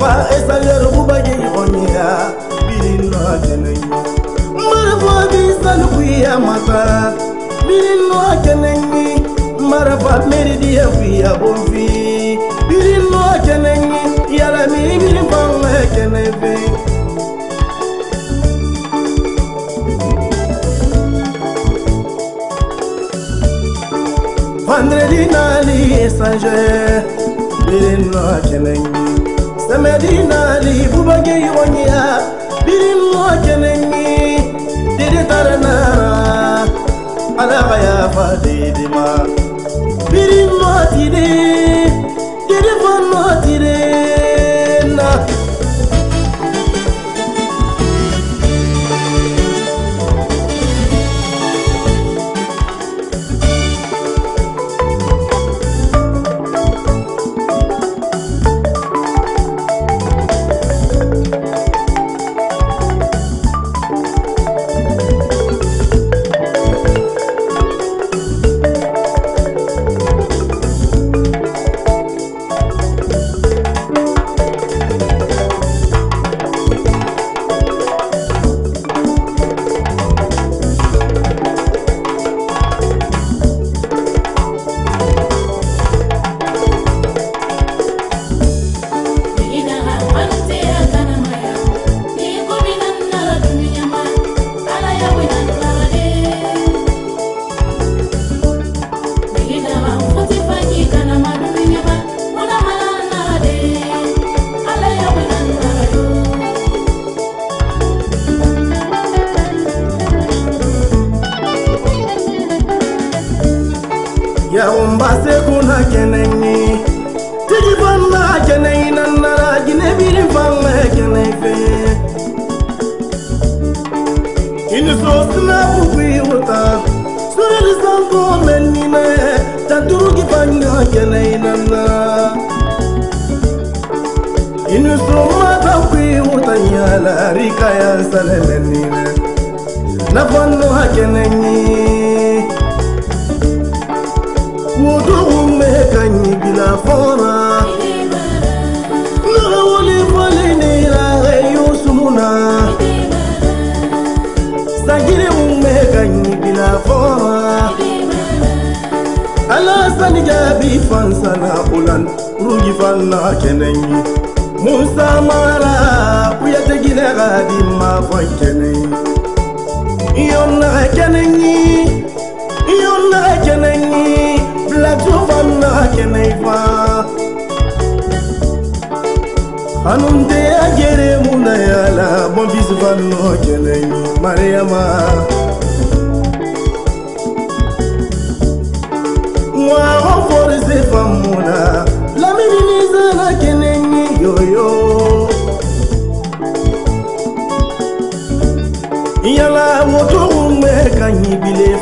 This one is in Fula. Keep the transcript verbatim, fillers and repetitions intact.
esa yero bubage onya bilino kenenyi marfa bisan kuya mata bilino kenenyi marfa meridia kuya bomfi bilino kenenyi yala mi bilin fanga kenefe Vendredi nali esange bilino kenenyi samedi nali bubage onya bilino kenenyi dede taranara ala ya fadidi ma bilino tide dede fanno tide na ya umbase kuna kenenyi tiji fanga kenenyi nanara jine birin fanga kenenyi inu sosna bukwi wuta sureli sanko menine tanturu ki fanga kenenyi nanara inu somata kwi wuta nyala rika ya sale menine nafanno ha kenenyi Wudu umme kanyi bila fora na wali fali ni la yusumuna sagire umme kanyi bila fora ala sanija bi fansana ulan rugi fanna kenenyi musa mara uyate gine gadi ma fankenenyi yonna kenenyi yonna kenenyi la jovana keneifa anunde agere muna yala bombis vanno kenei mariama wa forze famuna la minimiza na kenei yoyo yala woto me kanyi bile